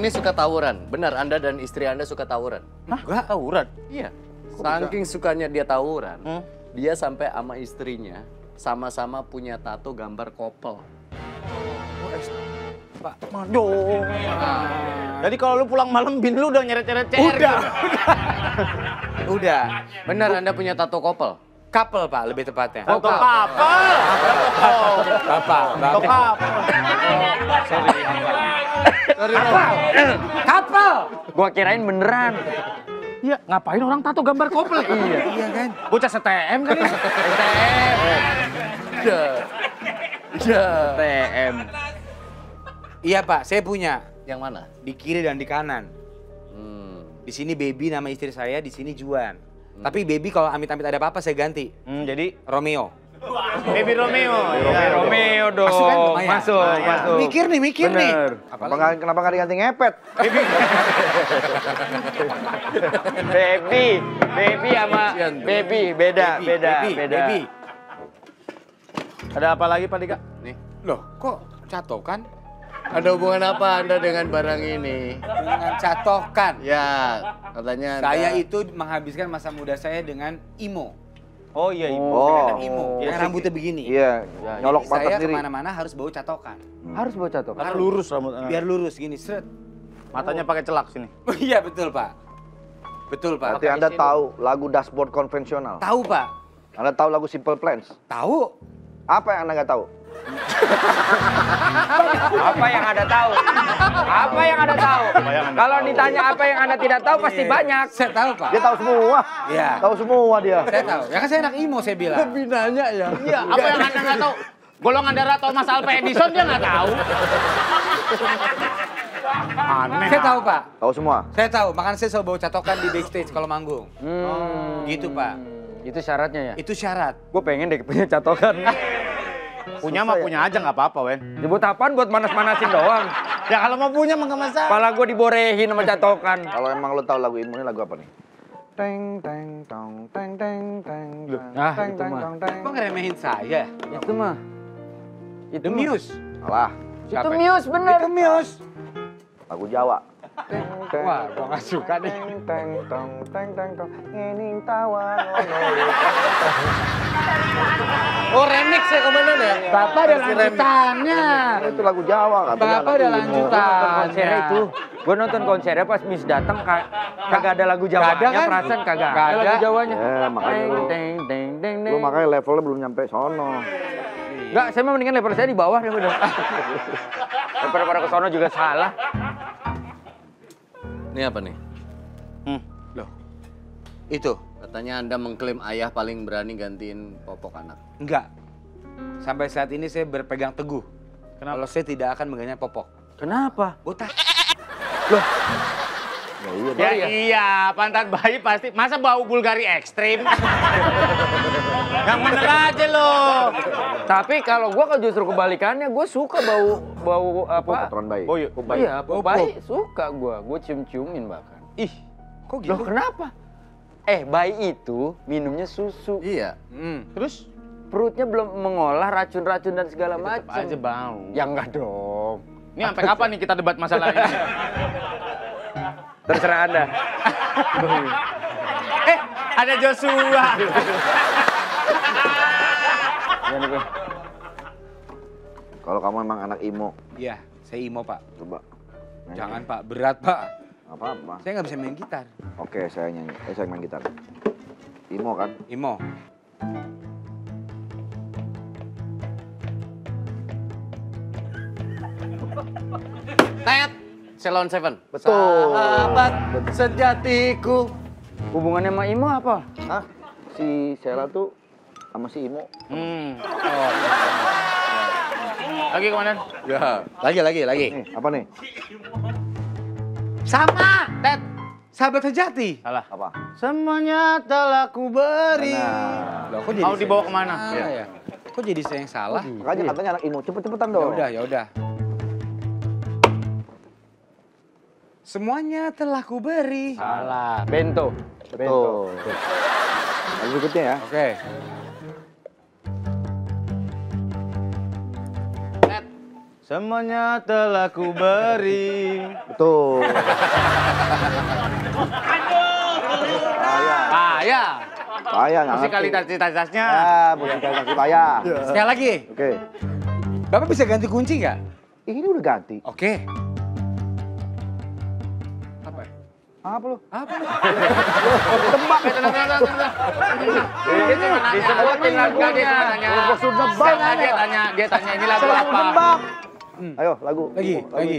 Ini suka tawuran. Benar, Anda dan istri Anda suka tawuran? Hah? Enggak tawuran? Iya. Saking sukanya dia tawuran, dia sampai sama istrinya sama-sama punya tato gambar couple. Pak, aduh. Jadi kalau lu pulang malam bin lu udah nyeret-nyeret CR. Udah. Benar, Anda punya tato couple? Couple, Pak, lebih tepatnya. Tato kapal. Bapak. Sorry, Kapal. Gua kirain beneran. Iya, ngapain orang tato gambar couple? Iya kan? Bocah STM kali. TM. Iya, Pak, saya punya. Yang mana? Di kiri dan di kanan. Di sini Baby nama istri saya, di sini Juan. Tapi Baby kalau amit-amit ada apa-apa saya ganti. Jadi Romeo. Baby Romeo. Romeo dong. Masuk kan? Lumayan. Masuk. Mikir nih. Kenapa nggak diganti ngepet? Baby sama baby beda. Baby. Ada apa lagi Pak Dika? Nih. Loh, kok catokan? Ada hubungan apa Anda dengan barang ini? Dengan catokan. Ya, katanya Anda... Saya itu menghabiskan masa muda saya dengan imo. Oh iya Ibu. Oh, Imo. Yang rambutnya begini. iya. Nyolok Jadi mata saya sendiri. kemana-mana harus bawa catokan. Harus bawa catok. Karena lurus rambut. Biar lurus gini, seret. Matanya pakai celak sini. Oh iya betul, Pak. Betul, Pak. Berarti Anda tahu lagu dashboard konvensional? Tahu, Pak. Anda tahu lagu Simple Plans? Tahu. Apa yang Anda nggak tahu? Apa yang Anda tahu? Apa yang Anda tahu? Kalau ditanya apa yang Anda tidak tahu pasti banyak. Saya tahu, Pak. Dia tahu semua. Iya. Tahu semua dia. Saya tahu. Ya kan saya anak imo saya bilang. Lebih nanya ya? Iya, apa yang Anda nggak tahu? Golongan darah Thomas Alva Edison dia nggak tahu. Aneh. Saya tahu, Pak. Tahu semua. Saya tahu. Makanya saya selalu bawa catokan di backstage kalau manggung. Gitu, Pak. Itu syaratnya ya? Itu syarat. Gue pengen deh punya catokan. Punya mah punya aja nggak apa-apa, Wen. Dibuat apaan buat manas-manasin doang? Ya kalau mau punya mah nggak masalah. Kepala gue diborehin sama catokan. Kalau emang lo tahu lagu ini lagu apa nih? Teng teng tong teng teng teng. Ah, teng, itu teng, mah. tong, teng. Kok ngeremehin saya? Itu mah. The Muse. Salah. Itu Muse bener. Itu Muse. Lagu Jawa. Teng teng. Wah, gua nggak suka nih. Teng teng tong teng teng tong. Ngening tawa. Oh, remix ya komandan ya? Bapak ada lanjutannya. Itu lagu Jawa katanya. Bapak ada lagu Imo. lanjutan. Konsernya itu. Gue nonton konsernya pas Miss datang kagak ada lagu Jawanya, ada kan? perasaan kagak Nggak ada lagu Jawanya. Ya, makanya lu. Deng deng deng deng. Lu makanya levelnya belum nyampe sono. Enggak, saya mah mendingan level saya di bawah deh udah. Daripada ke sono juga salah. Ini apa nih? Loh. Itu. Katanya Anda mengklaim ayah paling berani gantiin popok anak. Enggak. Sampai saat ini saya berpegang teguh. Kalau saya tidak akan mengganti popok. Kenapa? Botak. Ya iya, pantat bayi pasti. Masa bau Bulgari ekstrim? Yang bener aja loh. Tapi kalau gue kan justru kebalikannya, gue suka bau apa? Kotoran bayi. Oh iya, Iya, bau bayi suka gue cium-ciumin bahkan. Ih, kok Loh gitu? kenapa? Bayi itu minumnya susu. Iya. Terus? Perutnya belum mengolah racun-racun dan segala Tetep macam. aja bau. Ya enggak dong. Ini sampai kapan nih kita debat masalah ini? Terserah Anda. Ada Joshua. Kalau kamu emang anak Imo, Iya, saya imo, Pak. coba. nyanyi. Jangan, Pak. Berat, Pak. Apa-apa. Saya nggak bisa main gitar. Oke, saya nyanyi. Saya main gitar. Imo kan? Imo. Tet, Ceylon Seven. Betul. Sahabat sejatiku. Hubungannya sama Imo apa? Hah? Si Sheila tuh sama si Imo. Lagi komandan? Ya. Lagi. Nih, apa nih? Sama, Ted. Sahabat sejati. Salah. Apa? Semuanya telah ku beri. Loh, kok jadi Mau dibawa kemana? Iya. Ya. Kok jadi saya yang salah? Makanya katanya anak Imo. Cepet-cepetan Ya dong. udah, ya udah. Semuanya telah ku beri. Salah. Bento. Betul. Lagu berikutnya ya. Oke. Tet, Semuanya telah ku beri. Betul. Payah. Payah nggak ngerti. Musikalitasnya. Musikalitas payah. Sekali lagi. Oke. Bapak bisa ganti kunci nggak? Ini udah ganti. Oke. Apa lu? Tebak. Tenang. Disebutin lagunya. Dia tanya ini lagu Selalu apa? tebak. Ayo lagu. Lagi.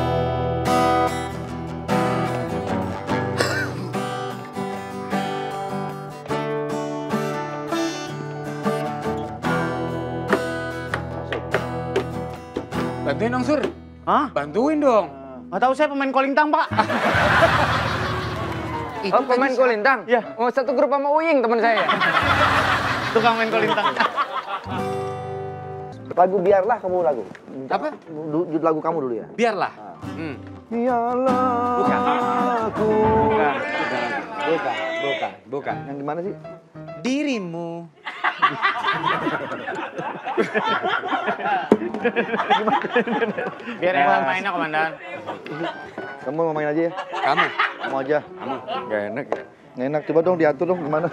Bantuin dong, Sur. Hah? Bantuin dong. Nggak tahu saya pemain kolintang, Pak. Oh, pemain kolintang? Iya. Oh, satu grup sama Uying teman saya. Tukang main kolintang. Lagu biarlah kamu lagu. Apa? Judul lagu kamu dulu ya. Biarlah. Biarlah aku. Bukan. Yang gimana sih? Dirimu. Biar enak mainnya, Komandan. Kamu mau main aja ya? Kamu. Kamu aja. Gak enak ya. Nggak enak, coba dong diatur dong gimana.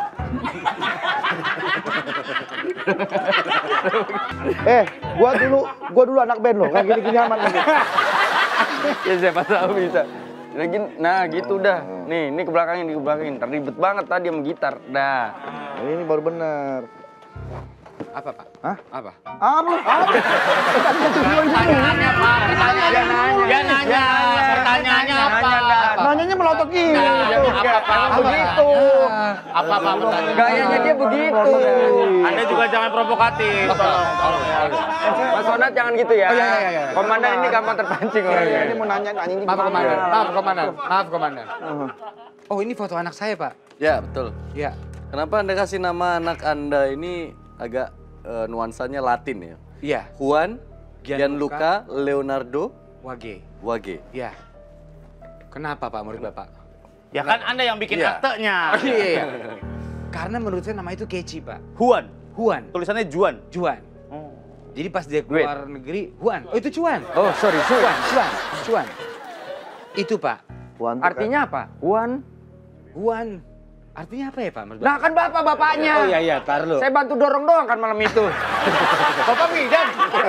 gua dulu anak band loh, nggak gini-gini aman nanti. Ya siapa tahu bisa. Lagi, nah gitu dah. Nih, ini ke belakangin. Terribet banget tadi sama gitar. Dah. Ini baru bener. Apa, Pak? Hah? Apa? Apa? Pertanyaannya apa? Dia nanya. Pertanyaannya apa? Nanyanya melotot gini. Begitu. Apa pertanyaan? Gayanya dia begitu. Anda juga jangan provokatif. Tolong. Mas Onat jangan gitu ya. Oh, iya. Komandan ini gampang terpancing orangnya. Ini mau nanya ini Maaf, gimana? Komandan. Oh, ini foto anak saya, Pak. Ya, betul. Ya. Kenapa Anda kasih nama anak Anda ini agak nuansanya Latin ya? Iya. Juan, Gianluca, Leonardo, Wage. Wage. Ya. Kenapa, Pak, menurut Bapak? Ya kan Anda yang bikin Iya. aktenya. Iya. Karena menurut saya nama itu catchy, Pak. Juan. Juan. Tulisannya Juan. Juan. Jadi pas dia keluar negeri, Juan. Oh, itu Juan. Oh, sorry. Juan. Itu, Pak. Artinya apa? Wan. Juan. Artinya apa ya, Pak? Menurut Nah, kan bapaknya. Oh iya, tar lu. Saya bantu dorong doang kan malam itu. Bapak bidan.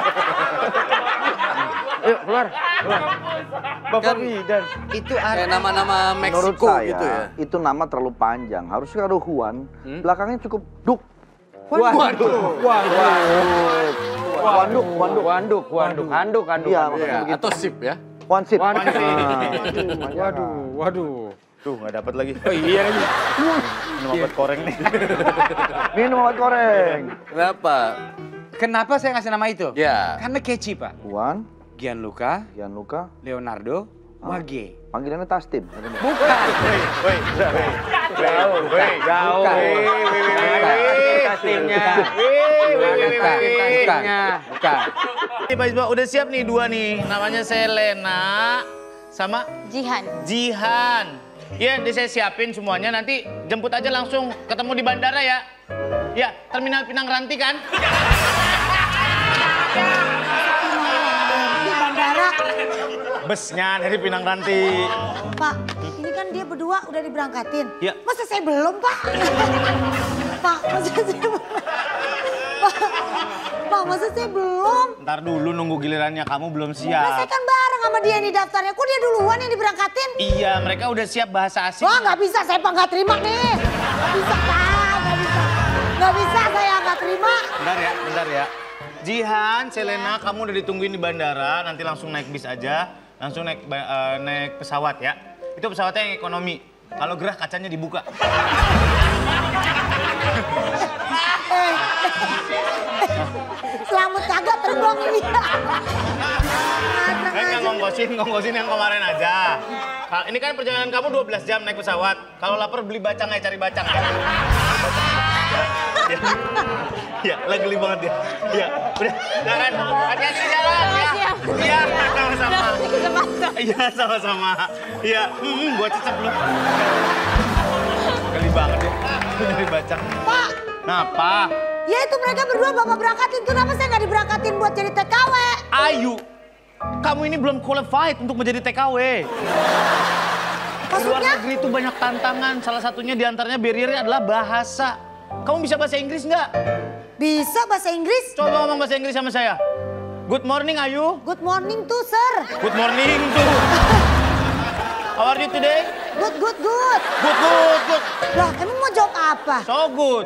Yuk, keluar. Bapak bidan. Itu Kayak nama-nama Menurut Meksiko saya, gitu ya. itu nama terlalu panjang. Harusnya kalau Juan, belakangnya cukup Duk. Wanduk. Handuk. Iya, Iya, maksudnya begitu. atau sip ya. One sip. Waduh. Tuh, nggak dapat lagi. Oh iya lagi. Minum obat koreng nih. Minum obat koreng. Kenapa? Kenapa saya ngasih nama itu? Ya. Karena catchy, Pak. Juan, Gianluca, Gianluca, Leonardo, Wage. panggilannya Tastim. Bukan. Jauh. Bukan. Udah siap nih dua nih. Namanya Selena sama Jihan. Iya, saya siapin semuanya. Nanti jemput aja langsung ketemu di bandara ya. Ya, Terminal Pinang Ranti kan? Di bandara. Busnya dari Pinang Ranti. Pak, ini kan dia berdua udah diberangkatin. Iya. Masa saya belum, Pak? Pak, masa saya belum? Pak, masa saya belum? Ntar dulu nunggu gilirannya, kamu belum Nah, saya siap. kan bareng sama dia nih daftarnya. Kok dia duluan yang diberangkatin? Iya, mereka udah siap bahasa asing. Wah, nggak bisa, saya Pak nggak terima nih. Nggak bisa, Pak, nggak bisa. Nggak bisa, saya nggak terima. Bentar ya. Jihan, Selena, kamu udah ditungguin di bandara. Nanti langsung naik bis aja. Langsung naik pesawat ya. Itu pesawatnya yang ekonomi. Kalau gerah kacanya dibuka. Selamat kagak terbang ini. Kan ngongkosin yang kemarin aja. Ini kan perjalanan kamu 12 jam naik pesawat. Kalau lapar beli bacang aja, cari bacang ya. Ya, lagi geli banget ya. Ya, udah. Jangan hati-hati di jalan ya. Iya, sama-sama. Iya, sama-sama. Iya, gua cecep lu. Geli banget ya. Nyari bacang. Pak, Kenapa? ya itu mereka berdua bapak berangkatin. Kenapa saya nggak diberangkatin buat jadi TKW? Ayu. Kamu ini belum qualified untuk menjadi TKW. Di luar Maksudnya? negeri itu banyak tantangan. Salah satunya diantaranya barriernya adalah bahasa. Kamu bisa bahasa Inggris nggak? Bisa bahasa Inggris? Coba ngomong bahasa Inggris sama saya. Good morning, Ayu. Good morning tuh, sir. Good morning tuh. How are you today? Good. Good, good. Lah, emang mau jawab apa? So good.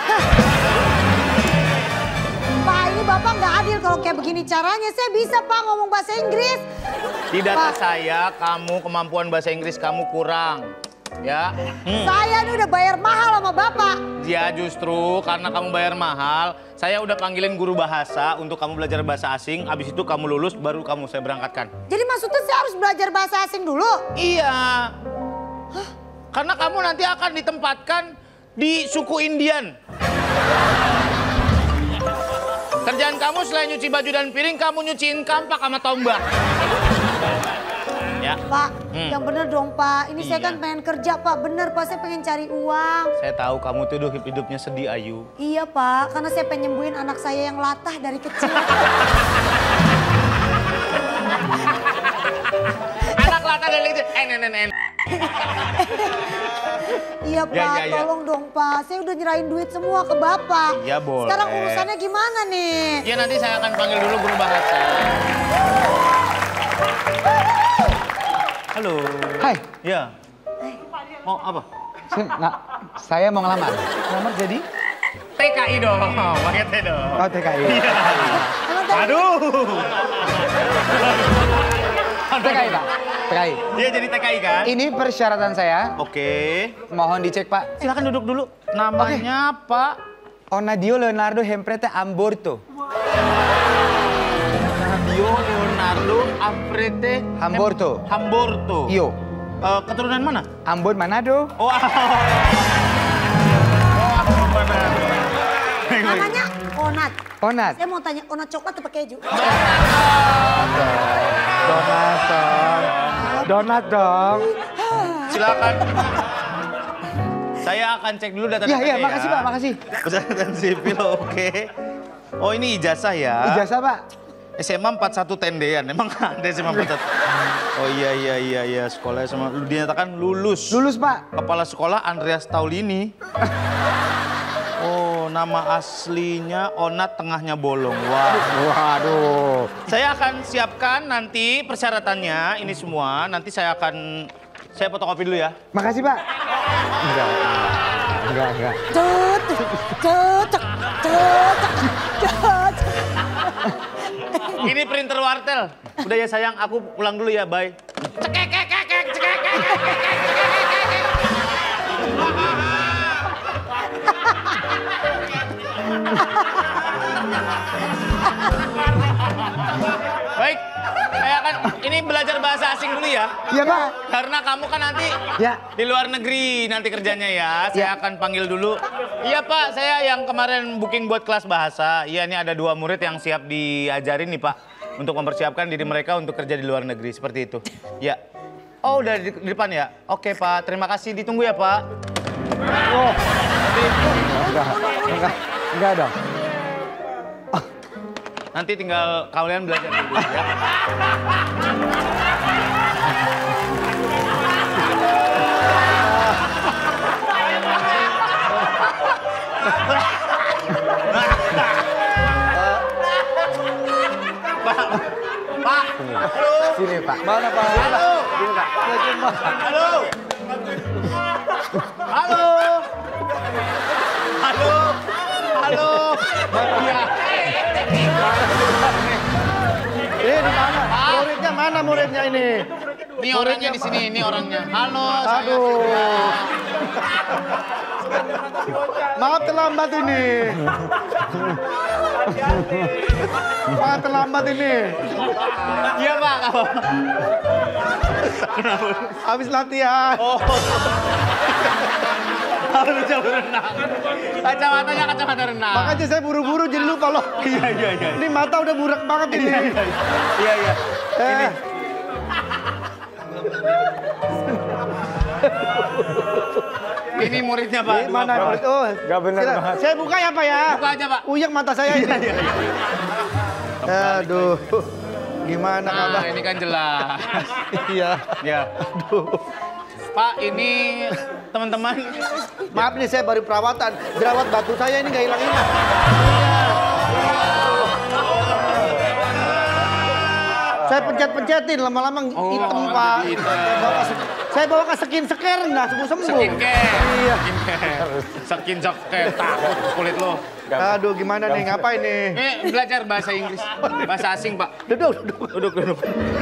Pak, ini Bapak nggak adil kalau kayak begini caranya. Saya bisa, Pak, ngomong bahasa Inggris. Di data Pak. saya, kamu kemampuan bahasa Inggris kamu kurang. Ya. Saya ini udah bayar mahal sama Bapak. Ya justru karena kamu bayar mahal, saya udah panggilin guru bahasa untuk kamu belajar bahasa asing. Abis itu kamu lulus, baru kamu saya berangkatkan. Jadi maksudnya saya harus belajar bahasa asing dulu? Iya. Karena kamu nanti akan ditempatkan di suku Indian. Kerjaan kamu selain nyuci baju dan piring, kamu nyuciin kampak sama tombak. Ya. Pak, yang bener dong, Pak. Ini saya Iya. kan pengen kerja, Pak. Bener, Pak. Saya pengen cari uang. Saya tahu kamu tuh hidupnya sedih, Ayu. Iya, Pak. Karena saya pengen nyembuhin anak saya yang latah dari kecil. Anak latah dari kecil. Iya, Pak. Ya. Tolong dong, Pak. Saya udah nyerahin duit semua ke Bapak. Iya, boleh. Sekarang urusannya gimana nih? Ya nanti saya akan panggil dulu guru bahasa. Halo. Hai, Ya. Mau apa? saya mau ngelamar. Ngelamar jadi? TKI dong, pakai T dong. Oh, TKI. Iya. Aduh. TKI, Pak. TKI. Dia jadi TKI kan? Ini persyaratan saya. Oke. Mohon dicek, Pak. Silakan duduk dulu. Namanya Pak Onadio Leonardo Hemprete Amborto. Nadio Leonardo Amprete Hamborto. Hamborto. Iyo. Keturunan mana? Ambon Manado. Oh, Manado. Namanya Onat. Onat. Saya mau tanya, Onat coklat atau keju? Donat dong. Silakan. Saya akan cek dulu data-data. Iya, makasih, Pak, makasih. Pencatatan sipil, oke. Oh, ini ijazah ya? Ijazah, Pak. SMA 41 tendean, emang ada SMA 41? Oh iya, sekolah SMA, dinyatakan lulus. Lulus, Pak. Kepala sekolah Andreas Taulini. Oh, nama aslinya Onat, tengahnya bolong. Wah. Waduh. Saya akan siapkan nanti persyaratannya, ini semua. Nanti saya fotokopi dulu ya. Makasih, Pak. Enggak. Cocok. Ini printer wartel. Udah ya sayang, aku pulang dulu ya, bye. Baik, saya akan ini belajar bahasa asing dulu ya. Iya, Pak. Karena kamu kan nanti Ya. di luar negeri nanti kerjanya ya. Saya Ya. akan panggil dulu. Iya Pak, saya yang kemarin booking buat kelas bahasa. Iya, ini ada 2 murid yang siap diajarin nih Pak. Untuk mempersiapkan diri mereka untuk kerja di luar negeri, seperti itu. Ya. Oh, udah di depan ya? Oke Pak, terima kasih. Ditunggu ya Pak. Oh, Enggak dong. nanti tinggal kalian belajar dulu ya. Pak, halo. Sini, Pak. Mana Pak? Halo. Halo. Halo. Halo. Halo. Iya. Ini di mana? Muridnya mana muridnya ini? Ini orangnya di sini, ini orangnya. Halo. Aduh. Maaf terlambat ini. Maaf terlambat ini. Iya Pak. Habis latihan. Oh. Harus berenang. Kacamata renang. Makanya saya buru-buru jadi lupa loh. Iya. Ini mata udah burak banget ini. Iya. Ini. Ini muridnya Pak. Ini mana murid? Oh, Gak bener silakan. banget. Saya buka ya Pak ya. Buka aja Pak. Uyang mata saya ini. Aduh. gimana Nah, kabar? ini kan jelas. Iya. Ya. Aduh. Pak, ini teman-teman. Maaf nih saya baru perawatan. Jerawat batu saya ini nggak hilang-hilang. Saya pencet-pencetin lama-lama hitam Pak. Saya bawa ke skin care nggak sembuh-sembuh. Skincare. Iya. Skincare. Takut kulit lo. Aduh gimana nih ngapain nih? Belajar bahasa Inggris. Bahasa asing, Pak. Duduk.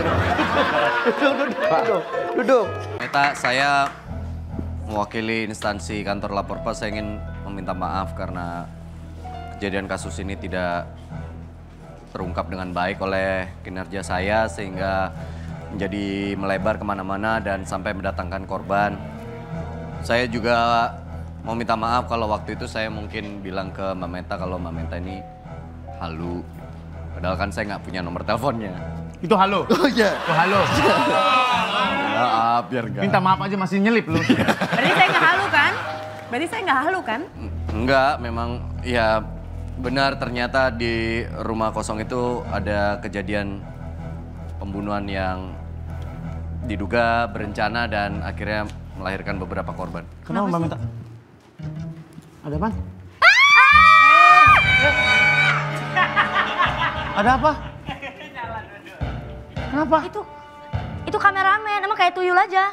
Meta, saya mewakili instansi kantor lapor pos, saya ingin meminta maaf karena kejadian kasus ini tidak terungkap dengan baik oleh kinerja saya sehingga menjadi melebar kemana-mana dan sampai mendatangkan korban. Saya juga mau minta maaf kalau waktu itu saya mungkin bilang ke Mbak Meta kalau Mbak Meta ini halu. Padahal kan saya nggak punya nomor teleponnya. Itu halo. Oh iya. Itu halo. Maaf, biar nggak. Minta maaf aja masih nyelip lu. Berarti saya nggak halu kan? Berarti saya nggak halu kan? Enggak, memang ya benar ternyata di rumah kosong itu ada kejadian pembunuhan yang diduga berencana dan akhirnya melahirkan beberapa korban. Kenapa Mbak Meta? Ada apa? Ada apa? Kenapa? Itu kameramen, emang kayak tuyul aja.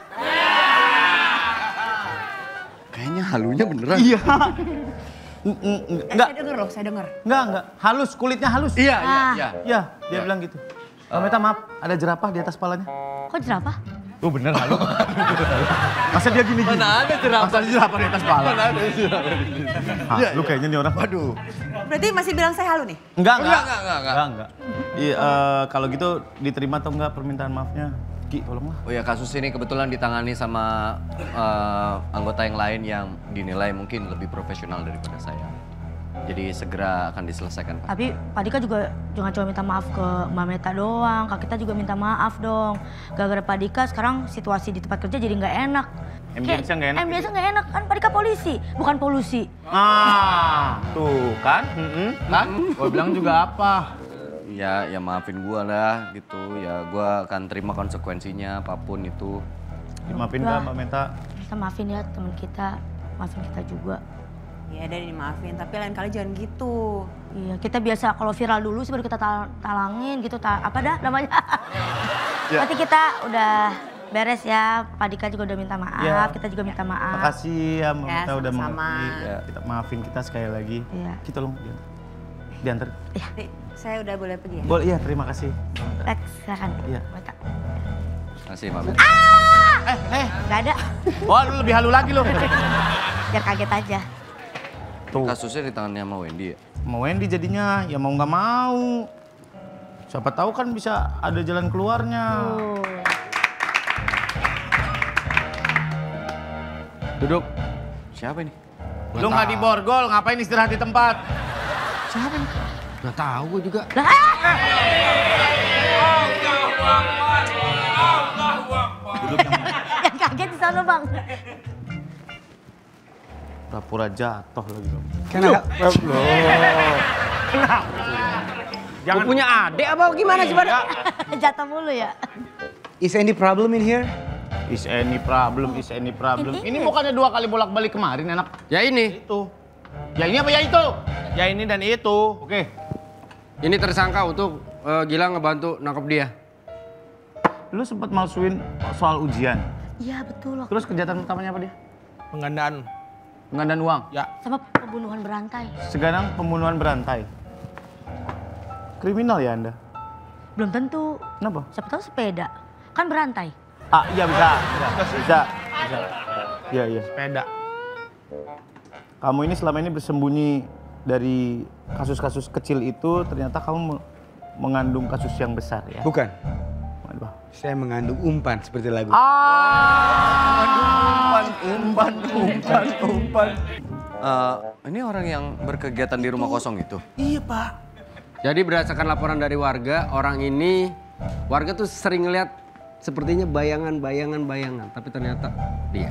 Kayaknya halunya beneran. Iya. Enggak. Saya denger loh, saya denger. Enggak. Halus, kulitnya halus. Iya. Iya, dia bilang gitu. Mbak Meta maaf, ada jerapah di atas palanya. Kok jerapah? Oh bener halu. Masa dia gini-gini? Mana ada jerapah? Masa jerapah di atas pala? Mana ada jerapah? Lu kayaknya nih orang. Waduh. Berarti masih bilang saya halu nih? Enggak. Iya, kalau gitu diterima atau enggak permintaan maafnya? Ki, tolonglah. Oh ya, kasus ini kebetulan ditangani sama anggota yang lain yang dinilai mungkin lebih profesional daripada saya. Jadi segera akan diselesaikan, Pak. Tapi Pak Dika juga jangan cuma minta maaf ke Mbak Meta doang, Kak kita juga minta maaf dong. Gara-gara Pak Dika sekarang situasi di tempat kerja jadi nggak enak. Ambience-nya nggak enak? Ambience-nya nggak enak, kan Pak Dika polisi, bukan polusi. Tuh kan? Kan? Gue bilang juga apa? Ya maafin gua lah gitu. Ya gua akan terima konsekuensinya apapun itu. Dimaafin nggak Mbak Meta? Kita maafin ya teman kita, maafin kita juga. Ya udah dimaafin, tapi lain kali jangan gitu. Iya, kita biasa kalau viral dulu sih baru kita talangin gitu, apa dah namanya. Berarti kita udah beres ya, Pak Dika juga udah minta maaf, kita juga minta maaf. Makasih ya Mbak Meta udah sama-sama. mengerti. Ya, kita maafin kita sekali lagi. Iya. Kita tolong diantar. Nih, saya udah boleh pergi ya? Boleh, iya terima kasih. Lex, silakan. Iya. Meta. Makasih, Mbak. Gak ada, Wah, lu lebih halu lagi lu. biar kaget aja. Tuh. Kasusnya di tangannya sama Wendy ya? Mau Wendy jadinya, ya mau nggak mau. Siapa tahu kan bisa ada jalan keluarnya. Duduk. Siapa ini? Lu nggak di borgol, ngapain istirahat di tempat? Siapa ini? Gak tahu gue juga. Yang kaget di sana bang. Pura-pura jatuh lagi dong. Jangan punya adik apa gimana sih pada? Jatuh mulu ya. Is any problem in here? Is any problem, is any problem. Ini bukannya 2 kali bolak-balik kemarin enak. Ya ini. Itu. Ya ini apa ya itu? Ya ini dan itu. Oke. Ini tersangka untuk Gilang ngebantu nangkep dia. Lu sempat malsuin soal ujian. Iya betul loh. Terus kejahatan utamanya apa dia? Penggandaan. Penggandaan uang. Ya. Sama pembunuhan berantai. Sekarang pembunuhan berantai. Kriminal ya Anda? Belum tentu. Kenapa? Siapa tahu sepeda. Kan berantai. Ah iya bisa. Iya. Sepeda. Kamu ini selama ini bersembunyi dari kasus-kasus kecil itu, ternyata kamu mengandung kasus yang besar ya? Bukan. Waduh. Saya mengandung umpan seperti lagu. Umpan. Ini orang yang berkegiatan di rumah kosong itu? Iya Pak. Jadi berdasarkan laporan dari warga tuh sering ngeliat sepertinya bayangan, tapi ternyata dia.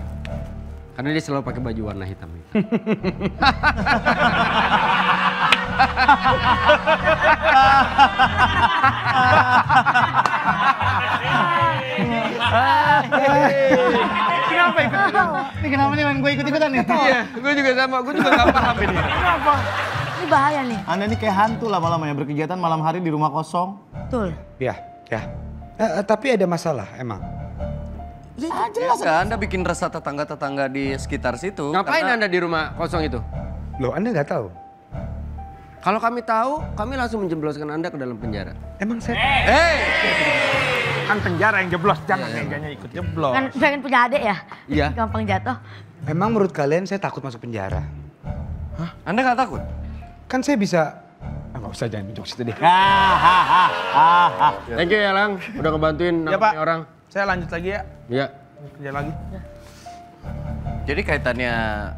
Karena dia selalu pakai baju warna hitam. Kenapa ikut? Ini kenapa nih main gue ikut-ikutan nih? Iya, gue juga sama. Gue juga nggak paham ini. Kenapa? Ini bahaya nih. Anda ini kayak hantu lama-lamanya berkegiatan malam hari di rumah kosong. Betul. Ya. Tapi ada masalah emang. Ya jelas ya, Anda bikin resah tetangga-tetangga di sekitar situ. Ngapain Anda di rumah kosong itu? Loh, Anda nggak tahu? Kalau kami tahu, kami langsung menjebloskan Anda ke dalam penjara. Emang saya... Kan penjara yang jeblos, jangan mejanya ikut jeblos. Kan pengen punya adik ya? Iya. Gampang jatuh. Memang menurut kalian saya takut masuk penjara? Anda nggak takut? Kan saya bisa... Nggak usah, jangan jokes itu deh. Thank you ya Lang, udah ngebantuin Ya Pak, orang. saya lanjut lagi ya. Iya. Kerja lagi. Jadi kaitannya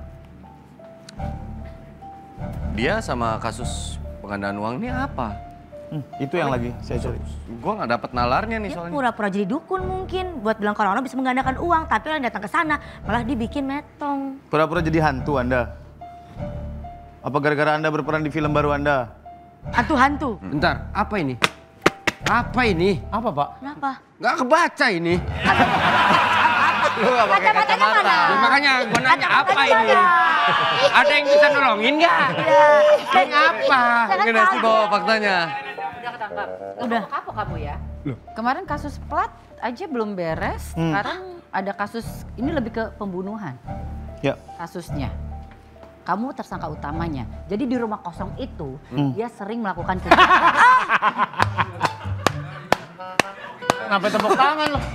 dia sama kasus penggandaan uang ini apa? Itu yang lagi saya cari. Gua nggak dapet nalarnya nih Dia soalnya. pura-pura jadi dukun mungkin. Buat bilang kalau orang bisa menggandakan uang. Tapi orang datang ke sana malah dibikin metong. Pura-pura jadi hantu Anda. Apa gara-gara Anda berperan di film baru Anda? Hantu-hantu. Bentar, apa ini? Apa ini? Apa Pak? Kenapa? Nggak kebaca ini. Lu nggak pakai kacamata. Ya, makanya gue nanya apa ini? Ada yang bisa nolongin nggak? Ini apa? Mungkin sih bawa faktanya. Udah ketangkap. Udah. Kapok kamu ya? Kemarin kasus plat aja belum beres, sekarang ada kasus, ini lebih ke pembunuhan Ya. kasusnya. Kamu tersangka utamanya. Jadi di rumah kosong itu, dia sering melakukan kejahatan. Kenapa tepuk tangan lo?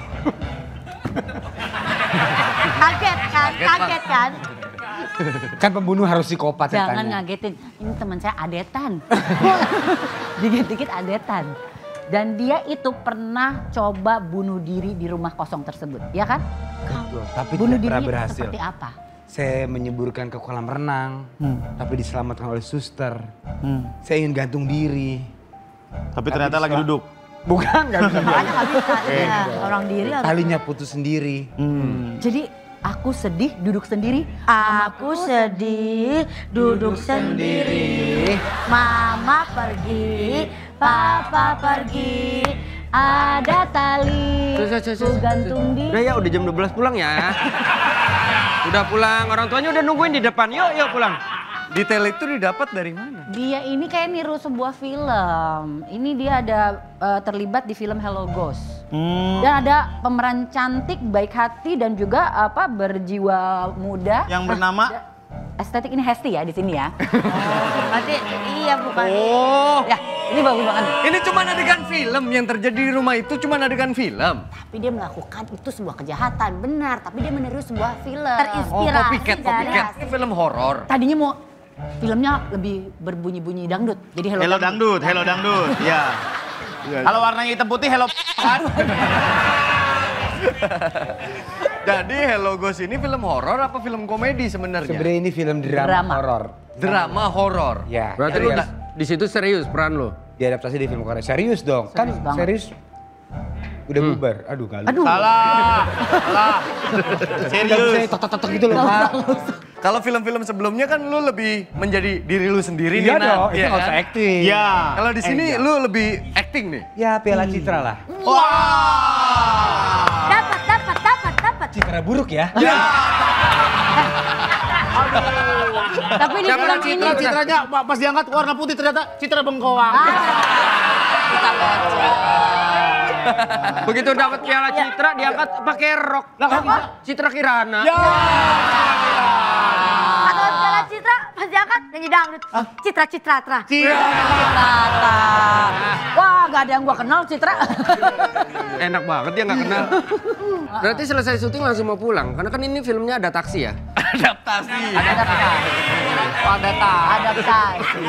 Kaget kan? Kaget kan? Kan pembunuh harus psikopat Jangan ceritanya. ngagetin, ini teman saya adetan. Dikit-dikit adetan. Dan dia itu pernah coba bunuh diri di rumah kosong tersebut, ya kan? Betul, tapi Bunuh tidak pernah diri berhasil. seperti apa? Saya menyeburkan ke kolam renang, tapi diselamatkan oleh suster. Saya ingin gantung diri. Tapi ternyata lagi duduk. Bukan, nggak bisa. Makanya nggak bisa. Iya. Orang diri harus. Talinya putus sendiri. Jadi aku sedih duduk sendiri. Aku sedih, duduk sendiri. Mama pergi, papa pergi. Ada tali, ku gantung di. Udah ya, udah jam 12 pulang ya. Udah pulang, orang tuanya udah nungguin di depan. Yuk pulang. Detail itu didapat dari mana? Dia ini kayak niru sebuah film. Ini dia ada terlibat di film Hello Ghost. Dan ada pemeran cantik, baik hati dan juga berjiwa muda. Yang bernama? Estetik ini Hesti ya di sini ya. Berarti iya bukan. Ya, ini bagus banget. Ini cuma adegan film yang terjadi di rumah itu cuma adegan film. Tapi dia melakukan itu sebuah kejahatan, benar. Tapi dia meniru sebuah film. Oh, Inspirasi copycat. Ini film horor. Tadinya mau filmnya lebih berbunyi-bunyi dangdut. Jadi Hello Dangdut, Hello Dangdut. Ya. Kalau warnanya hitam putih, Hello kan? Jadi Hello Ghost ini film horor apa film komedi sebenarnya? Sebenarnya ini film drama horor. Drama horor. Ya. Berarti lu di situ serius peran lo? Diadaptasi di film Korea. Serius dong. Serius banget. Serius. Udah bubar. Aduh, galu. Aduh. Salah. Serius. Tok gitu loh, Pak. Kalau film-film sebelumnya kan lu lebih menjadi diri lu sendiri Iya nih, Nan. dong, itu Iya nggak usah kan? acting. Ya. Kalau di sini lu lebih acting nih. Ya, Piala Citra lah. Dapat. Citra buruk ya? Tapi di film ini Citranya pas diangkat warna putih ternyata Citra Bengkoang. Begitu dapat piala Citra diangkat pakai rok. Citra Kirana. Atau Piala Citra pas diangkat nyanyi dangdut. Citra. Wah, gak ada yang gua kenal Citra. Enak banget dia nggak kenal. Berarti selesai syuting langsung mau pulang. Karena kan ini filmnya ada taksi ya. Adaptasi. Adaptasi.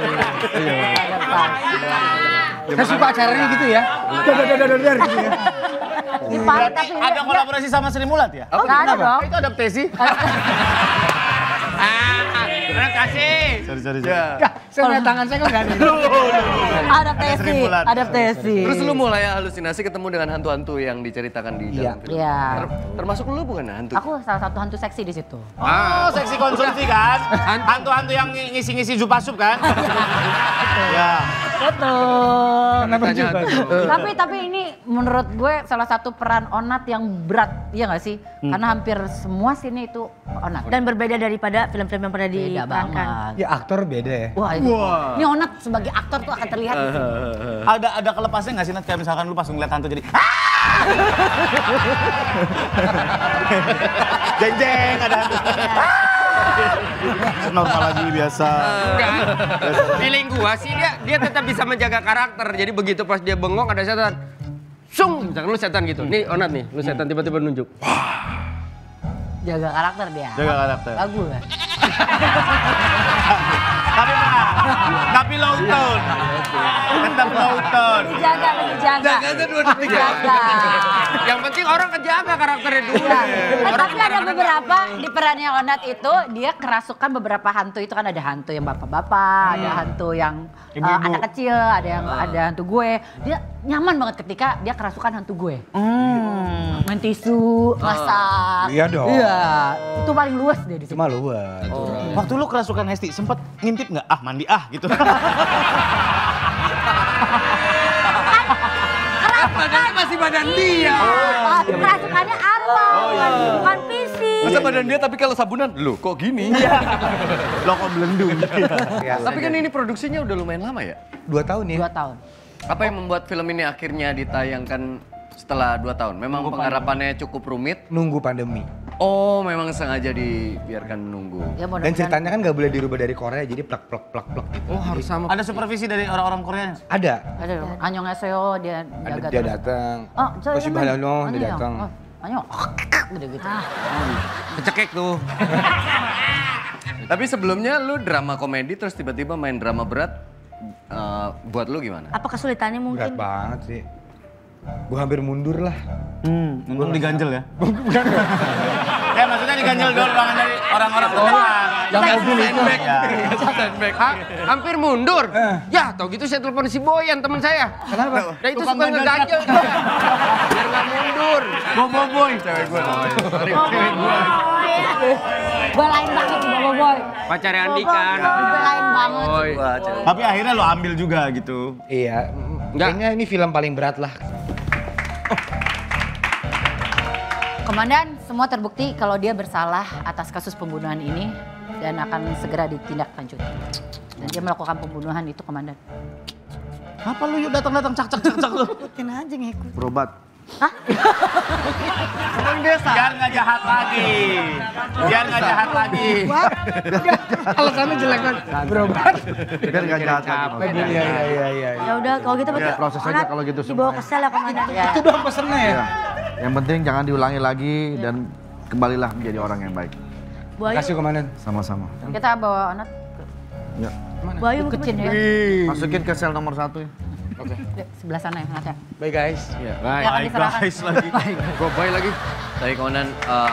Saya suka acaranya gitu ya. Dar gitu ya. Di Paris tapi Ada kolaborasi sama Sri Mulat ya? nggak ada dong. Itu adaptasi. kasih. Sorry. Saya lihat tangan saya kok nggak ada. Adaptasi. Terus lu mulai halusinasi ketemu dengan hantu-hantu yang diceritakan di dalam film. Iya. Termasuk lu bukan hantu? Aku salah satu hantu seksi di situ. Oh, seksi konsumsi kan? Hantu-hantu yang ngisi-ngisi Supasup kan? Ya. Betul. Kenapa juga? Tapi ini menurut gue salah satu peran Onat yang berat, iya nggak sih? Karena hampir semua sini itu Onat. Dan berbeda daripada film-film yang pernah Beda diperankan. banget. Ya aktor beda ya. Wah, ini Onat sebagai aktor tuh akan terlihat. di sini. Ada kelepasnya nggak sih, Nat? Kayak misalkan lu pas ngeliat hantu jadi jeng-jeng, ada hantu. Normal lagi biasa. Enggak. Feeling gua sih dia tetap bisa menjaga karakter. Jadi begitu pas dia bengong ada setan. Sung, misalkan lu setan gitu. Nih Onat nih, lu setan tiba-tiba nunjuk. Jaga karakter dia. Jaga karakter. Bagus. Tapi low tone. Tetap low tone. Dijaga. Jaga aja 2 detik. Jaga. Yang penting orang kejaga karakternya dulu. Tapi ada beberapa di perannya Onat itu dia kerasukan beberapa hantu itu kan ada hantu yang bapak-bapak, ada hantu yang anak kecil, ada hantu gue. Dia nyaman banget ketika dia kerasukan hantu gue. Main tisu, masak. Iya dong. Iya, itu paling luas deh di situ. Cuma luas. Waktu lu kerasukan Hesti, sempet ngintip nggak? Ah mandi gitu. Badannya masih badan dia. Kerasukannya apa? Bukan fisik. Masa badan dia tapi kalau sabunan, loh kok gini? Lo kok belendung. Tapi kan ini produksinya udah lumayan lama ya? 2 tahun ya? 2 tahun. Apa yang membuat film ini akhirnya ditayangkan setelah 2 tahun? Memang penggarapannya cukup rumit? Nunggu pandemi. Oh, memang sengaja dibiarkan menunggu. Ya, Dan ceritanya kan nggak boleh dirubah dari Korea, jadi plak gitu. Oh harus sama. Ada supervisi dari orang-orang Korea? Ada. Ada Anyong Seo dia Ada jaga dia terus. datang. Oh, Terus si Bahlano dia datang. Anyong. Gitu. Kecekek tuh. Tapi sebelumnya lu drama komedi terus tiba-tiba main drama berat. Buat lu gimana? Apa kesulitannya Berat mungkin? banget sih. Gue hampir mundur lah. Untung diganjel ya? Ya maksudnya diganjel doang dari orang-orang doang. Yang mobil itu. Hampir mundur. Ya tau gitu saya telepon si Boyan teman saya. Kenapa? Dia itu suka ngeganjel. Biar nggak mundur. Boy. Cewek gue. Gue lain banget tuh Boy. Pacarnya Andika. Gue lain banget. Boy. Tapi akhirnya lo ambil juga gitu. Iya. Enggak. Kayaknya ini film paling berat lah. Komandan, semua terbukti kalau dia bersalah atas kasus pembunuhan ini dan akan segera ditindaklanjuti. Dan dia melakukan pembunuhan itu, Komandan. Apa lu yuk datang cak lu? Ikutin aja ngikut. Berobat. Biar nggak jahat lagi. Alasannya jelek kan. Berobat. Biar nggak jahat lagi. Iya. Ya udah kalau gitu berarti proses aja Onat kalau gitu dibawa semuanya. ke sel ya komandan. Itu dong pesennya ya. Yang penting jangan diulangi lagi dan kembalilah menjadi orang yang baik. Bu Ayu, Kasih komandan. Sama-sama. Kita bawa Onat Ya. Bu Ayu mungkin kecil ya. Masukin ke sel nomor 1 ya. Di sebelah sana ya, Onat ya. Bye guys. Iya. Ya kan diserahkan. lagi. Gue boy lagi. Tadi komandan,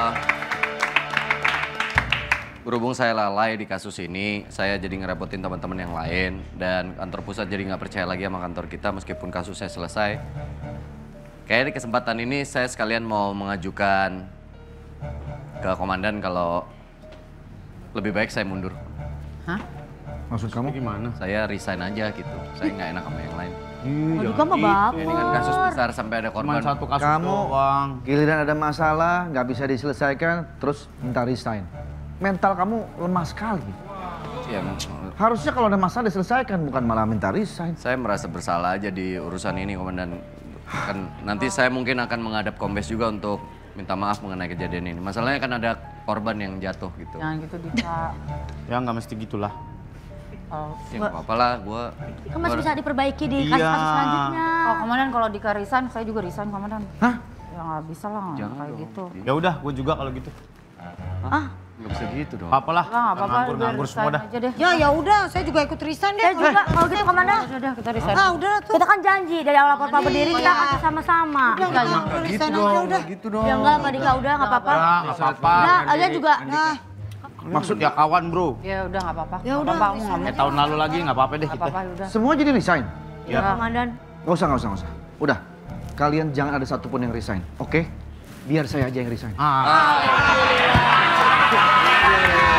berhubung saya lalai di kasus ini, saya jadi ngerepotin teman-teman yang lain. Dan kantor pusat jadi nggak percaya lagi sama kantor kita meskipun kasusnya selesai. Kayaknya di kesempatan ini saya sekalian mau mengajukan ke komandan kalau lebih baik saya mundur. Hah? Maksud kamu gimana? Saya resign aja gitu. Saya nggak enak sama yang lain. juga mah baper. Ini kan kasus besar sampai ada korban. Cuma satu kasus Kamu doang. giliran ada masalah nggak bisa diselesaikan terus minta resign. Mental kamu lemah sekali. Ya, Harusnya kalau ada masalah diselesaikan bukan malah minta resign. saya merasa bersalah aja di urusan ini, komandan. Kan nanti saya mungkin akan menghadap kombes juga untuk minta maaf mengenai kejadian ini. Masalahnya kan ada korban yang jatuh gitu. Jangan gitu Dika. Ya nggak mesti gitulah. Ya nggak apa-apa lah, gue. Kan masih bisa diperbaiki di Iya. kasus-kasus selanjutnya. Oh, Komandan kalau Dika resign, saya juga resign, Komandan. Hah? Ya nggak bisa lah, Jangan kayak dong. gitu. Ya udah, gue juga kalau gitu. Nggak bisa gitu dong. Apa-apalah. Lah, nggak apa-apa, udah Nganggur semua resign dah. aja deh. Ya udah, saya juga ikut resign deh. Saya juga kalau gitu komandan. Udah, kita resign. Ah udah tuh. Kita kan janji dari awal lapor berdiri kita akan sama-sama. Udah, kita resign aja udah. gitu dong. Ya enggak Pak Dika udah nggak apa-apa. Nggak apa-apa. Nah, kalian juga. Nah, Maksud ya kawan bro. Ya udah nggak apa-apa. Ya udah, Nggak apa-apa, bisa. Tahun lalu lagi nggak apa-apa deh nggak kita. apa-apa, udah. Semua jadi resign. Ya, Komandan. Nggak usah. Udah, kalian jangan ada satupun yang resign, oke? Biar saya aja yang resign.